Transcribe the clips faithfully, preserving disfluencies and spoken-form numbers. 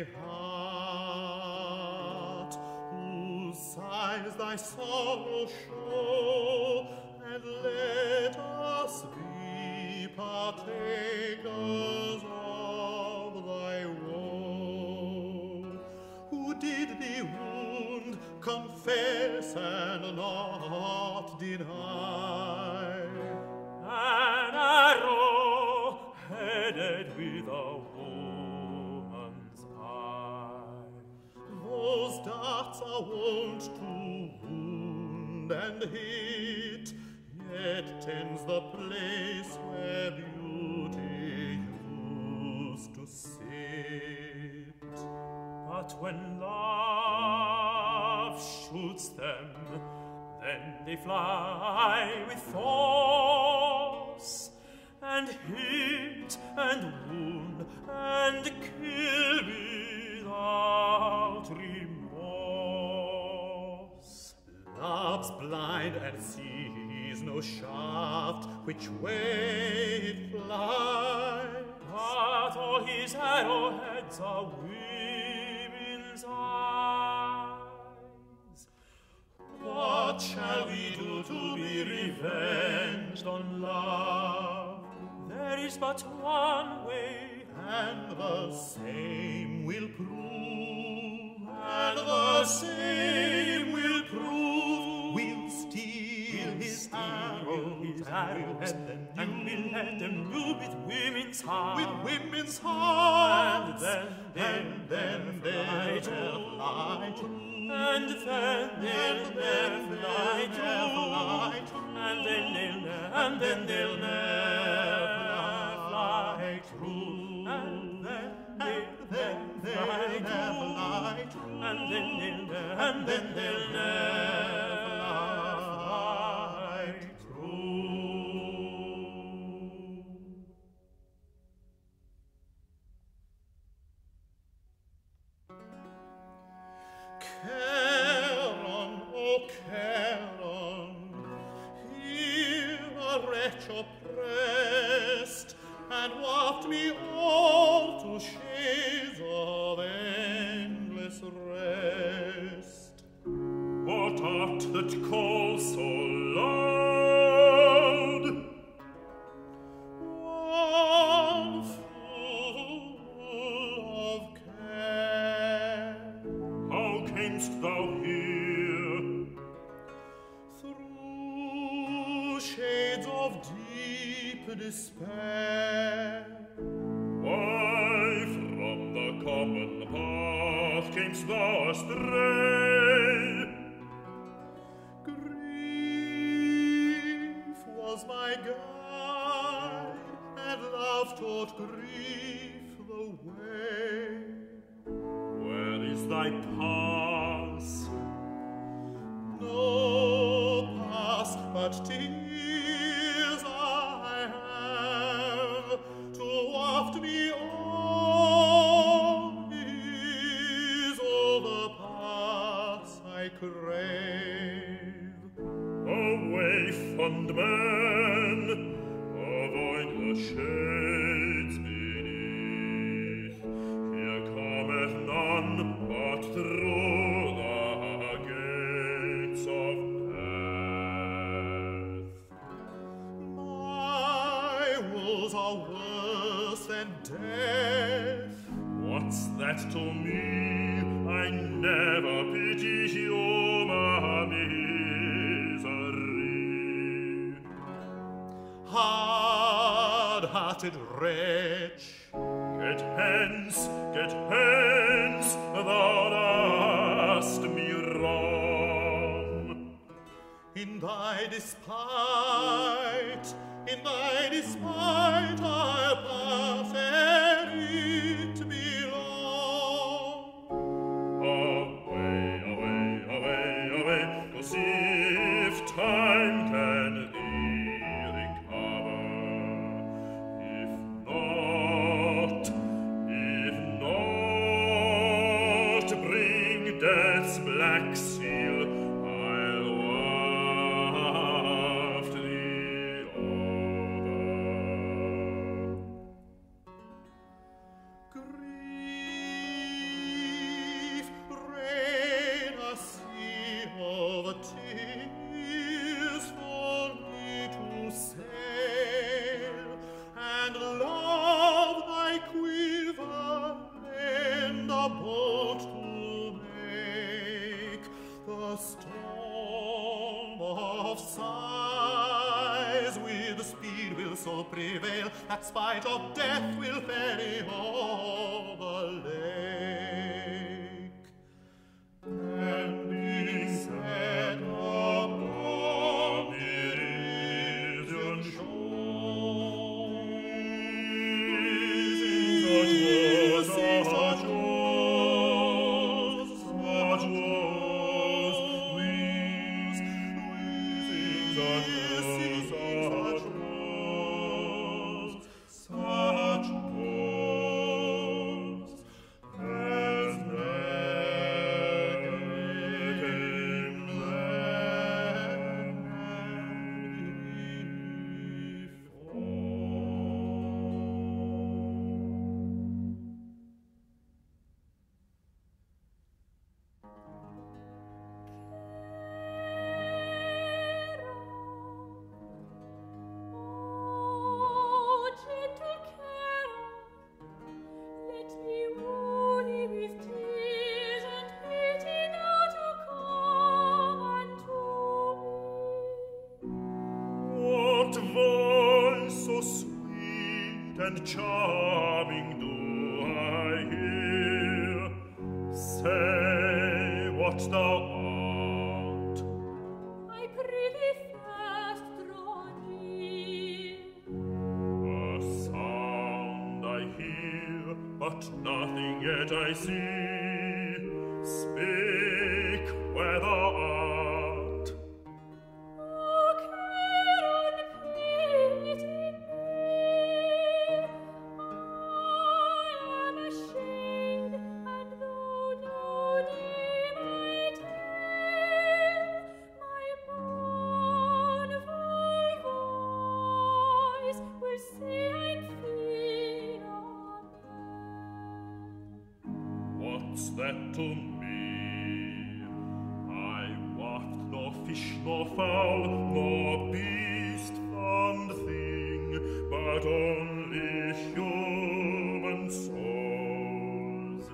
heart, whose signs thy sorrow show, and let us be partakers of thy woe. Who did thee wound, confess, and not deny? An arrow headed with a woman's eye. Those darts are wont to wound and hit, yet tends the place where beauty used to sit. But when love shoots them, then they fly with force, and hit and wound and kill without remorse. Love's blind and sees no shaft which way it flies, but all his arrowheads are women's eyes. What shall we do to be revenged on love? There is but one way, and the same will prove, and the same will prove. We'll steal his arrows, his arrows, and we'll let them do with women's hearts. With women's hearts, and then and then they'll fly true. And then they'll never fly true. And then they'll never, and then they'll never fly true. And then they'll never fly true. And then they'll never, and then they'll never fly true. Charon, oh Charon, hear a wretch oppressed, and waft me all to shades of endless rest. What art that calls so loud? One full of care. How camest thou here? Through shades of deep despair. Why from the common path camest thou astray? Grief was my guide, and love taught grief the way. Where is thy pass? No past but tears I have to waft me on. Is all the paths I crave. Away, fond man, avoid the shades beneath. Here cometh none but through the gates of death. My woes are worse than death. What's that to me? I never pity human misery. Hard-hearted wretch, Get hence, get hence, thou dost me wrong. in thy despite, in thy despite, I'll pass ere it be long. Away, away, away, away, to see if time can thee recover. If not, if not, bring death's black seal, I'll waft thee over. Grief sighs with the speed will so prevail that spite of death will ferry o'er the lake. And being set upon the Elysian shore, such was, such was, such was, we sing such was, such was, such was, as there came then Oh, gentle Charon, let me woo thee with tears and pity now to come unto me. What voice so sweet and charming do I hear? Say what thou art. I prithee first draw near. A sound I hear, but nothing yet I see. Speak where thou art. Oh, Charon, pity me. I am ashamed, and though know thee my tale, my mournful voice will say I'm feeble. What's that to me? I waft nor fish nor fowl, nor beast fond thing, but only human souls.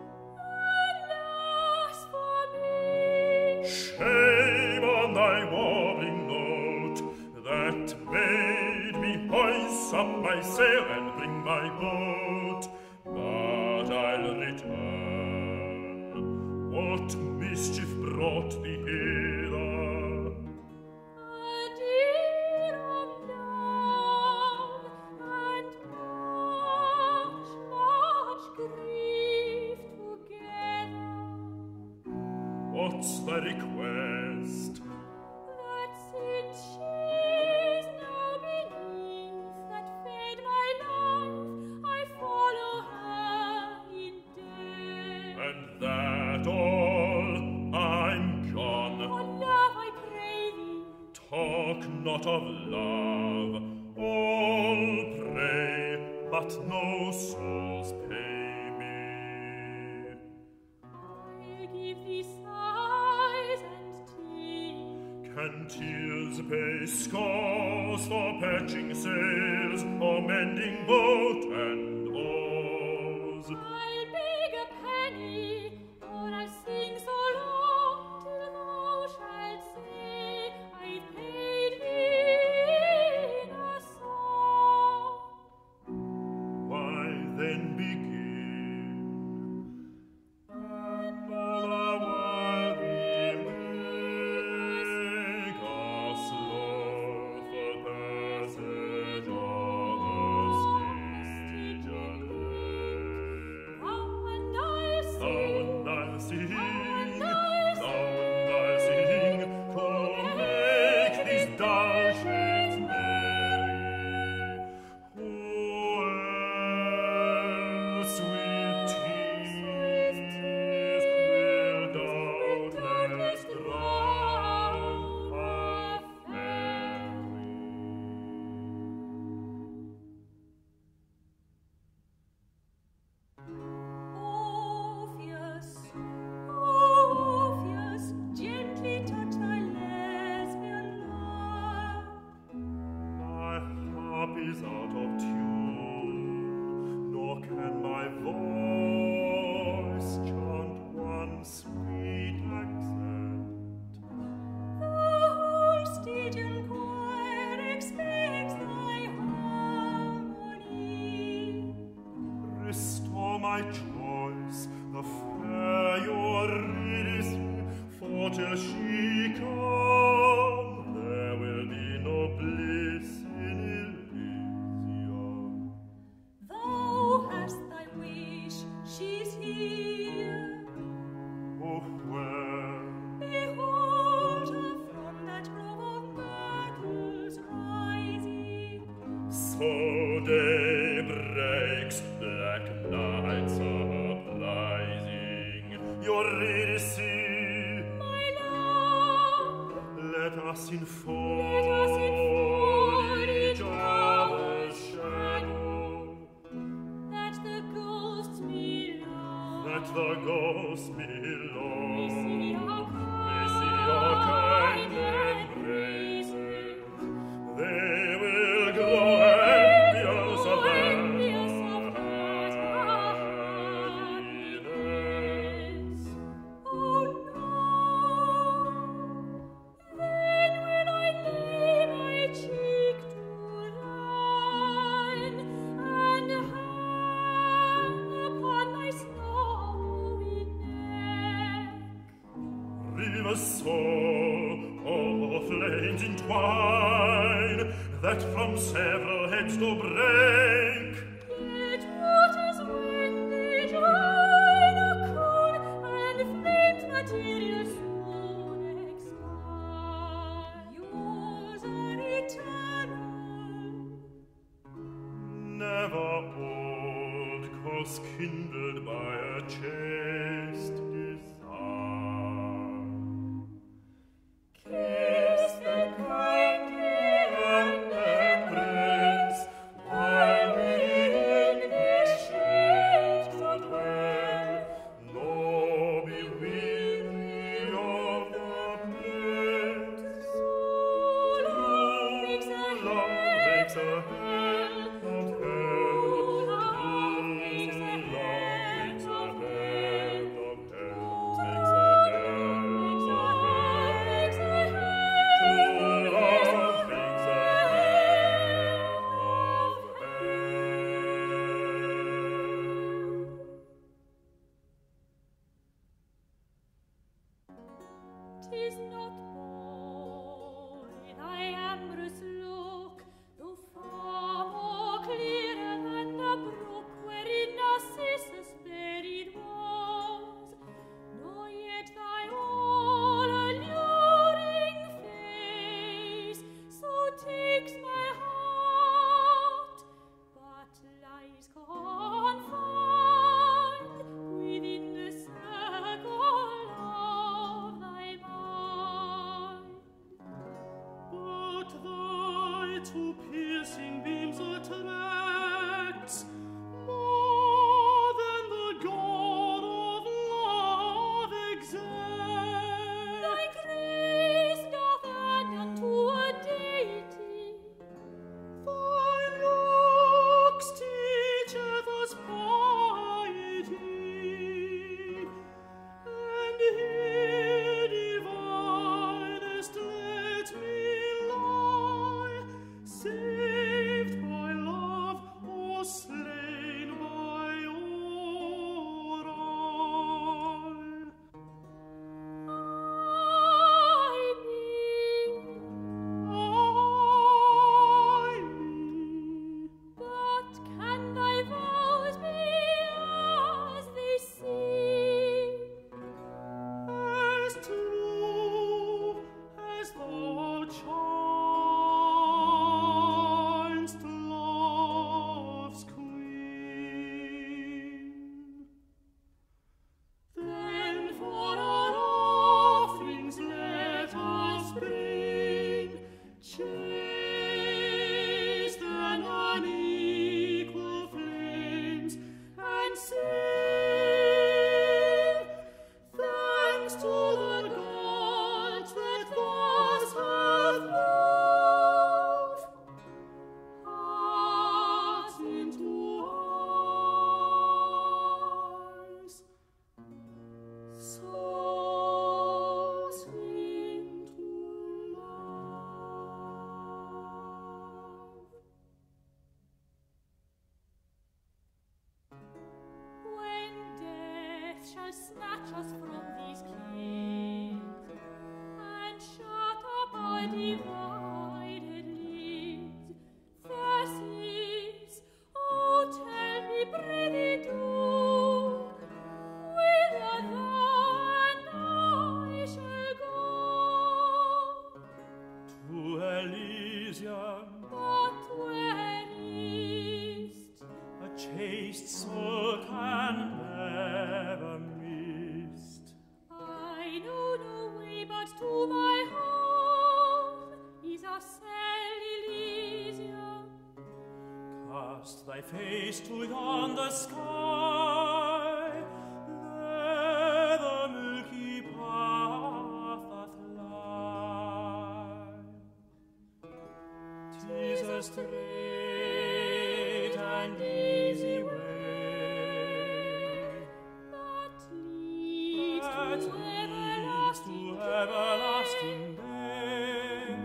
Alas for me! Shame on thy warbling note that made me hoist up my sail and bring my boat. But I'll return. What mischief brought thee hither? A dear of love and much, much grief together, What's thy request? that since she's now beneath that fed my life, I follow her in death. And that all, I'm gone. For love I pray thee, Talk not of love, all pray, but no souls pay me. I'll give thee sighs and tears. Can tears pay scores for patching sails, or mending boat and oars? I'll beg a penny, or I'll sing so long till thou shalt say I've paid thee in a song. Why then begin? And all the while we make us loth the passage of the Stygian lake. How and I'll Thou sing, and I'll sing, Thou and I'll thou and I'll sing, to make these dull shades merry. Who else with tears will doubtless drown a fairy? Orpheus, Orpheus, gently touch thy Lesbyan lyre. My harp is out of tune, nor can my voice chant one sweet accent. The whole Stygian my choice, the fair Eurydice, for till she come, there will be no bliss in Elysium. Thou hast thy wish, she's here. Oh, where? Behold her from that grove of myrtles rising. So day breaks, black nights uprising. Eurydice, My love, let us enfold, let us enfold each each other's other's shadow, that the ghosts below that the ghosts may below see our may see our kind kind embraces. embraces. They will grow envious of that Envious of that happiness. Oh no, then will I lay my cheek to thine, and hang upon thy snowy neck. Rivers so, oh, flames entwine, that from several heads do break. Yet what is when they join a cool, and flames material soon expire? Yours are eternal. Never old, 'cause kindled by a chaste desire. Kiss them kindly and embrace, while we in this shade do dwell. Nor be weary of the bliss. True love makes a Love makes a hell hell of hell. True love True makes a love makes hell a of hell hell. of hell. True Makes a love hell makes a of hell, hell. makes a hell, True makes a love makes a hell hell of hell. Tis not boy, thy amorous look, though far more clearer than the brook wherein Narcissus buried was, nor yet thy all alluring face so takes my heart, but lies confined within the circle of thy mind. But thy two piercing beams attracts more than the God of love exacts. Thy grace doth add unto a deity. Thy looks teacheth us piety, and here divinest let me lie, saved by love feast so can never mist. I know no way but to my home is a cell Elysium. Cast thy face to yonder sky, there the milky path doth lie. 'Tis a straight and easy way That leads that to leads everlasting to everlasting day.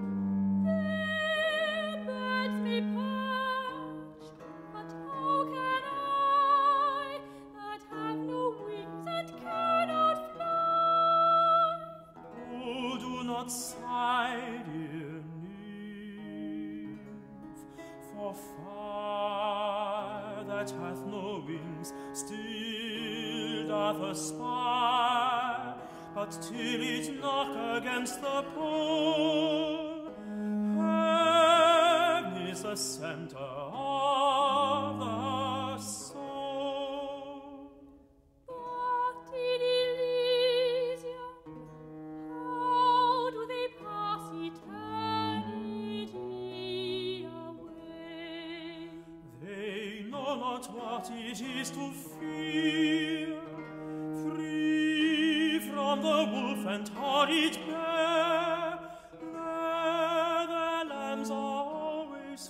There birds may perch, but how can I, that have no wings and cannot fly? Oh, do not sigh, dear nymph, for fire that hath no wings still doth aspire, but till it knock against the pole, heaven is the center of the soul. But in Elysium, how do they pass eternity away? They know not what it is to fear, free from the wolf and horrid bear. There the lambs are always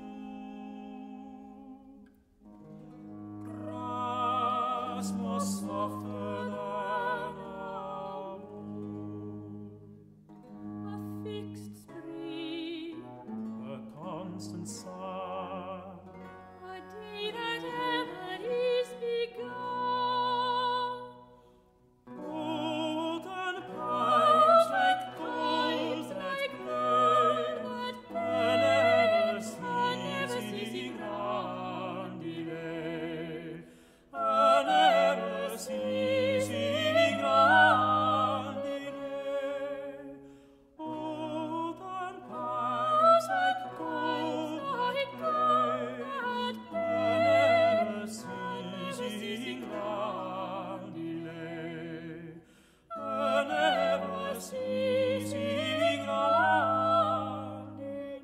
full, grass more softer than a wool. A fixed spring, A constant sigh, a day that ever is begun. golden pipes like gold that play, a never ceasing roundelay, a never ceasing roundelay. Golden pipes like gold that play, a never ceasing roundelay, a never ceasing roundelay.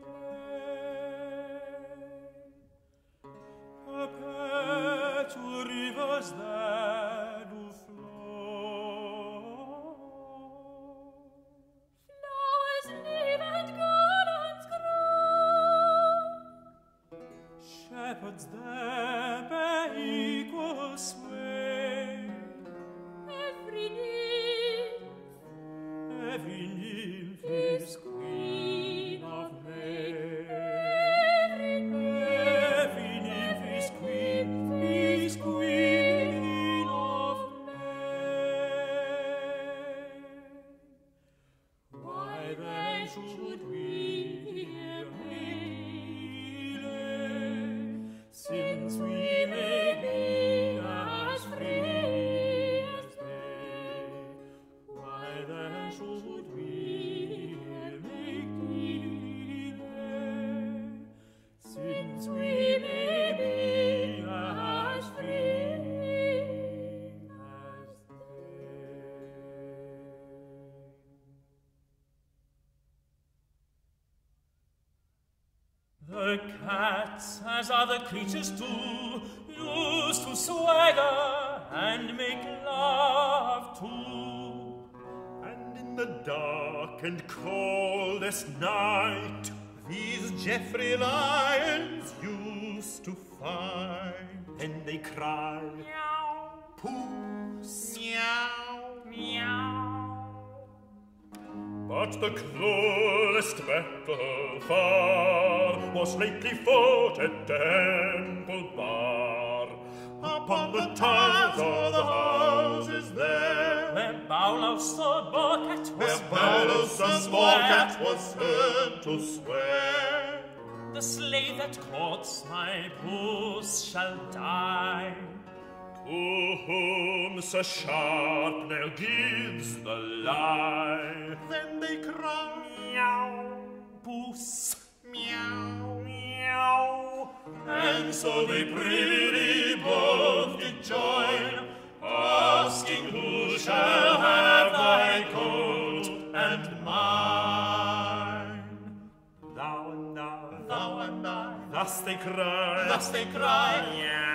Perpetual rivers that do flow, Flowers live and garlands grow. shepherds there bear equal sway. Every nymph Every nymph is queen of May. Every nymph Every nymph is queen, is queen of May. Why then should we here delay, since we may be as free as they? Why then should we here make delay, since we may be as free as they? The cats, as other creatures do, used to swagger and make love too. And in the dark and coldest night, these Geoffrey lions used to fight. And they cry, meow, puss, meow, meow. But the cruelest battle far was lately fought at Temple Bar. Upon the tiles of the houses there, Where Bowlow's the Bobcat where was Paulus heard the to small swear, cat was heard to swear. the slave that courts my puss shall die. To whom Sir Sharpnail gives the lie. Then they cry, Meow, puss, meow, meow. And so they privily join, asking who shall have thy coat and mine. Thou and I, thou and I, thus they cry, thus they cry, yeah.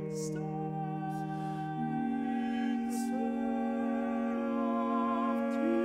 Thank you.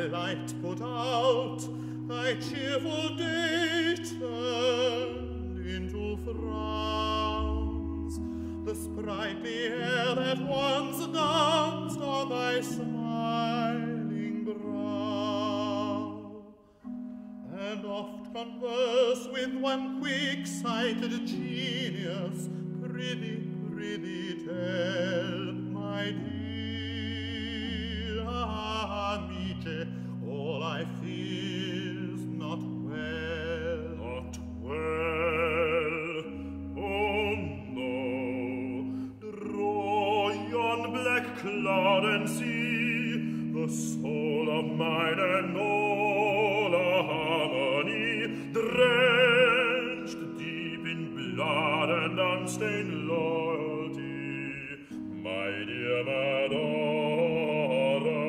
thy light put out, thy cheerful day turned into frowns. The sprightly air that once danced on thy smiling brow, and oft converse with one quick-sighted genius, prithee, prithee tell, my dear amice, all I feel's not well. Not well, oh no. Draw yon black cloud and see the soul of mine and all a harmony, drenched deep in blood and unstained loyalty, my dear Madonna.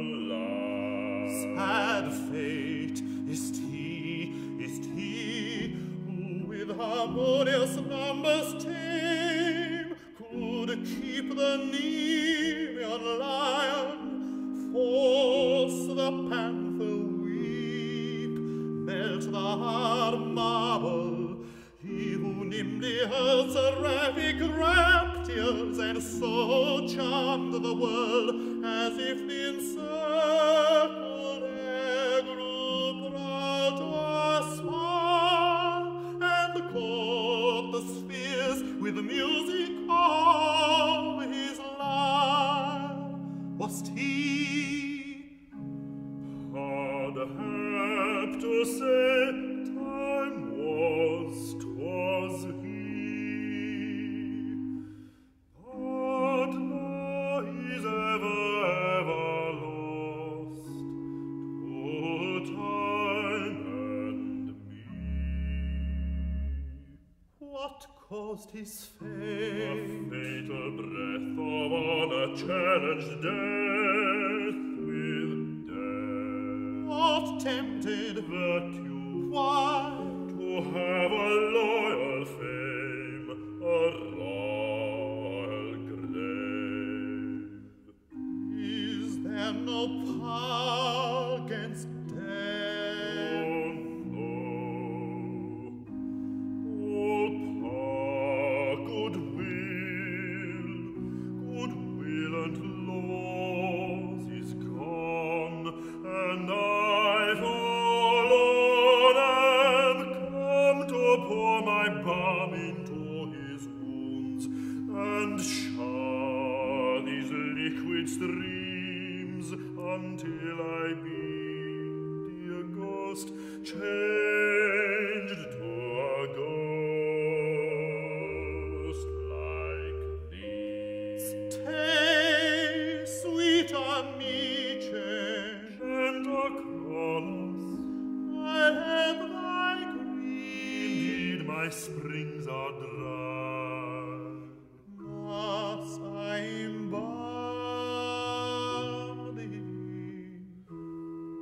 Sad fate, is't he, is't he, who with harmonious numbers tame could keep the Nemean lion, force the panther weep, melt the hard marble, he who nimbly hurls seraphic raptures and so charmed the world as if the encircled air grew proud to aspire and caught the spheres with the music of his lyre. Was't he? Hard hap to say, time was, 'twas he. But now he's ever, ever lost to time and me. What caused his A fate? fatal breath of honor challenged death with death. What tempted Virtue Why? to have a loyal fame, a royal grave. Is there no power against death? Oh no, all power, goodwill, goodwill and laws is gone, and I forlorn am come to pour my balm into his wounds and shower these liquid streams until I be, dear ghost, changed to a ghost like thee. Stay, sweet amice, And across, I have thy grief. indeed my springs are dry. Must I embalm thee?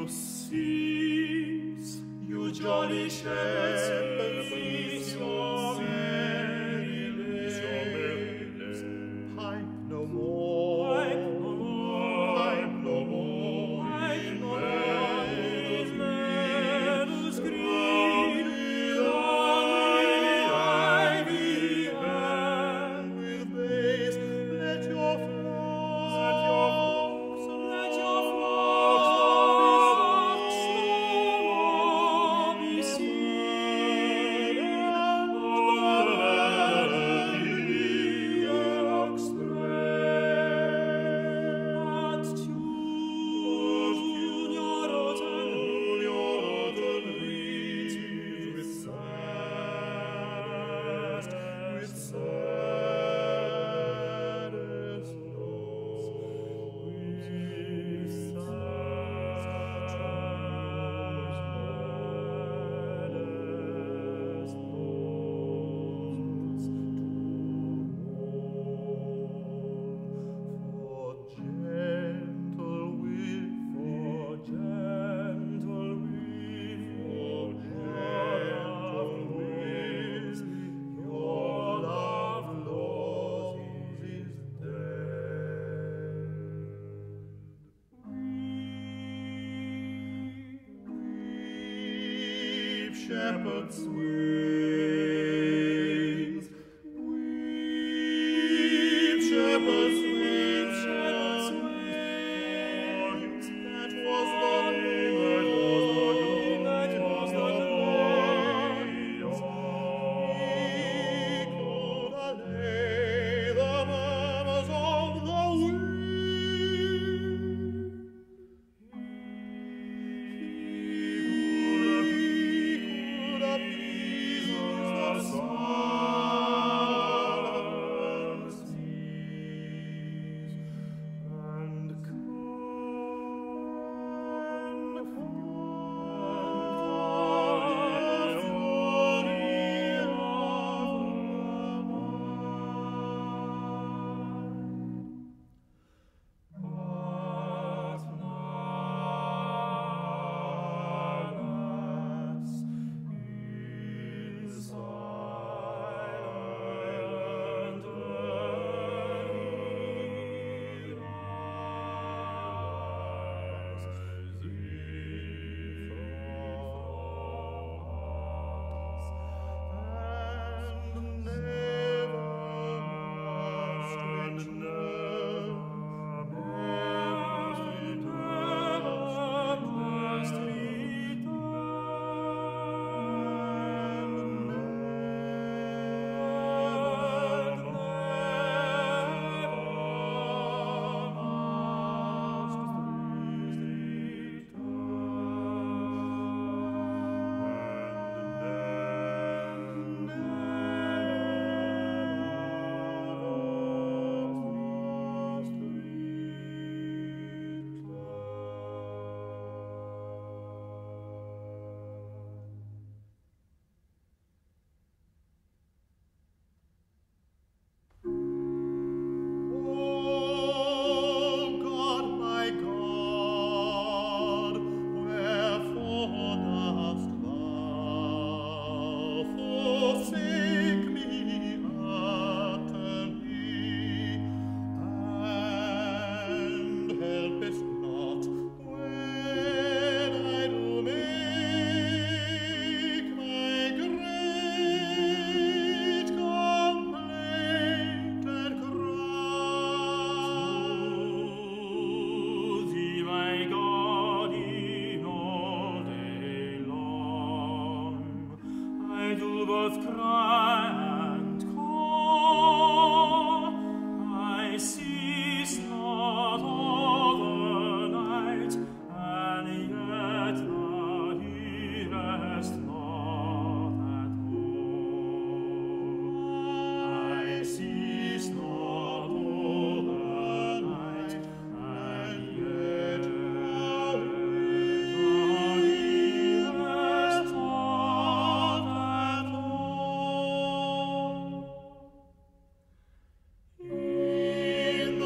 you cease, you jolly shepherds, cease your merry lays. Pipe no more, pipe no more, pipe no more, pipe no more. Meadows green, lonely ivy hang with bays. Let your flocks, let your flocks be seen. Ox spread, but tune your rotten, your rotten reeds with saddest, with saddest notes, with saddest notes for gentle with, for gentle with, for gentle with, your love Lord is dead. Weep, shepherds, swains. Weep, shepherds, weep, shepherds, swains. That was the name, that was the glory of he could allay the murmurs of the wind. He could appease the sullen seas and calm the fury of the mind. But alas, in silent rises thee from us, and never must return, never must return, Oh God, my God, wherefore dost thou forsake me utterly, and helpest not when I do make my great complaint and cry to thee, my God, in all day long. I do both cry and call. I cease not all the night, and yet thou hearest not at all. I cease not all the night, and yet thou hearest not at all. In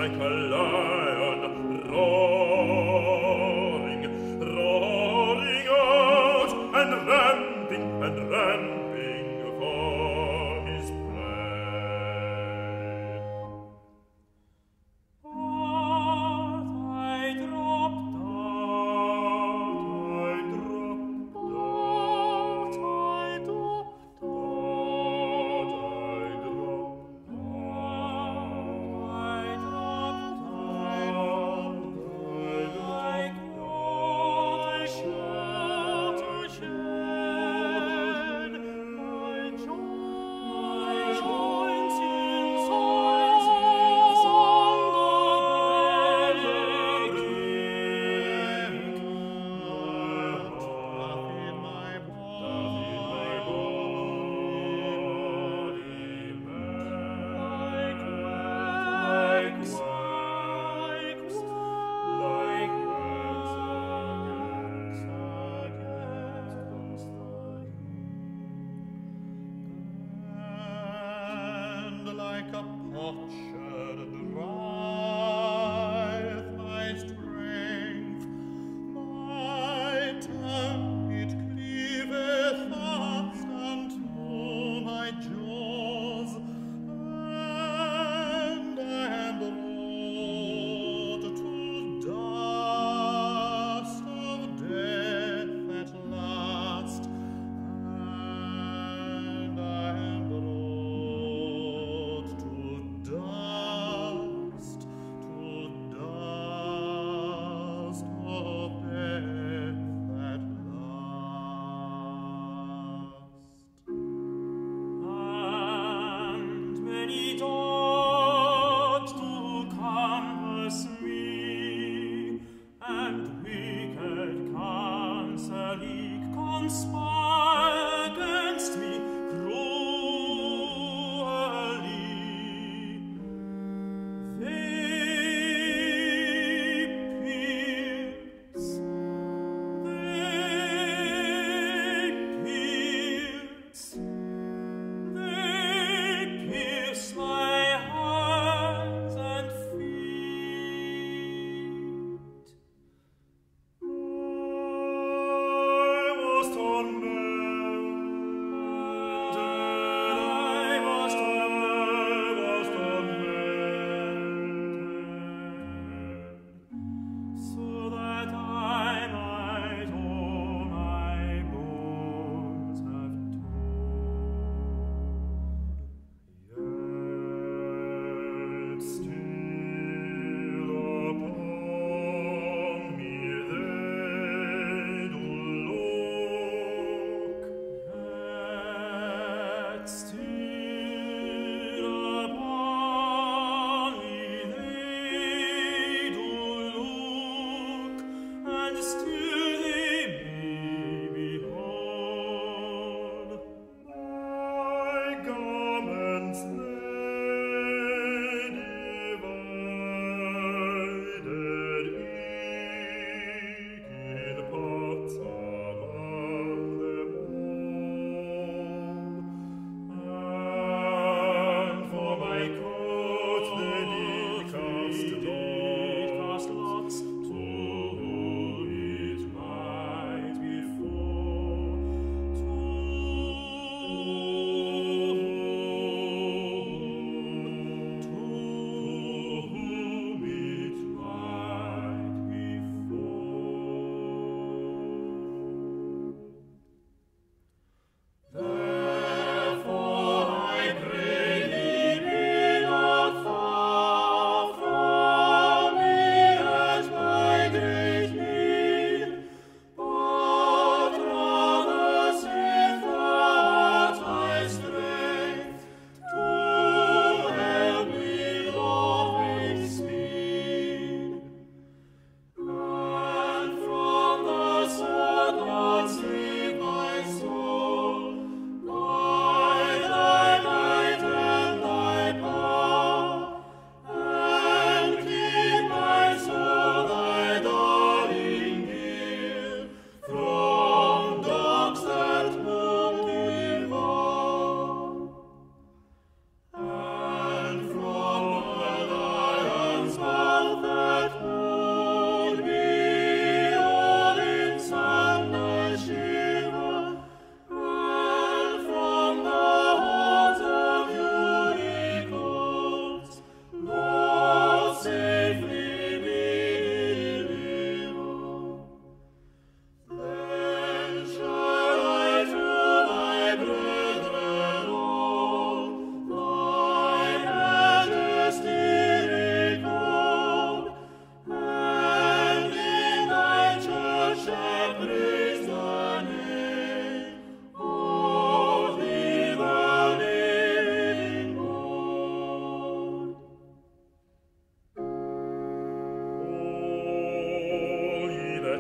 like a lion roaring, roaring out and ramping and ramping for his prey. Out I dropped, out I dropped, out I dropped, out I dropped, out I dropped, out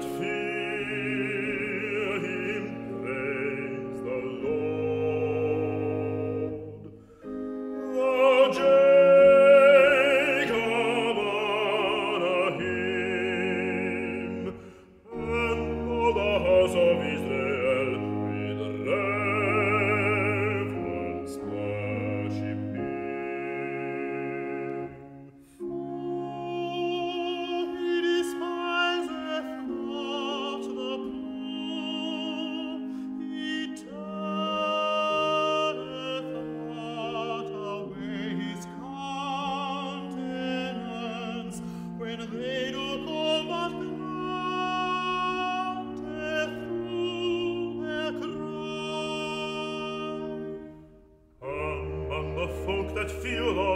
that fear him praise the Lord. Thou Jacob honor him, and all the house of Israel with reverence worship him. For he despiseth not the poor, he turneth not away his countenance when they do call, but granteth through their cry. Among the folk that fear the